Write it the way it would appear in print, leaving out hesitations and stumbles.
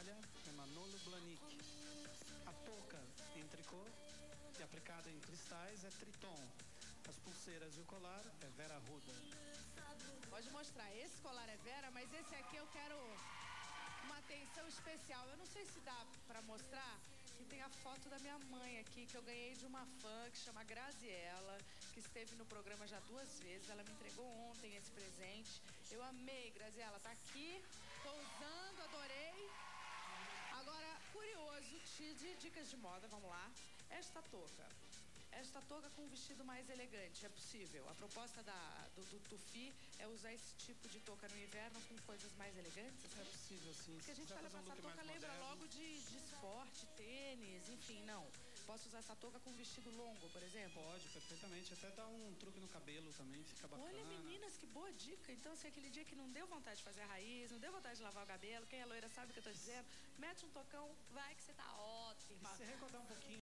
malha é Manolo Blahnik. A touca em tricô e aplicada em cristais é Triton. As pulseiras e o colar é Vera Arruda. Pode mostrar, esse colar é Vera, mas esse aqui eu quero uma atenção especial. Eu não sei se dá pra mostrar, que tem a foto da minha mãe aqui, que eu ganhei de uma fã que chama Graziella, que esteve no programa já 2 vezes. Ela me entregou ontem esse presente. Eu amei, Graziella, tá aqui, tô usando, adorei. Agora, curioso, de dicas de moda, vamos lá. Esta touca com um vestido mais elegante, é possível. A proposta do Tufi é usar esse tipo de touca no inverno com coisas mais elegantes? É possível, sim. Porque a gente olha pra essa touca, lembra logo de esporte, tênis, enfim, não. Posso usar essa touca com um vestido longo, por exemplo? Pode, perfeitamente. Até dá um truque no cabelo também, fica bacana. Olha, meninas, que boa dica. Então, se aquele dia que não deu vontade de fazer a raiz, não deu vontade de lavar o cabelo, quem é loira sabe o que eu tô dizendo, mete um tocão, vai que você tá ótima. E se recordar um pouquinho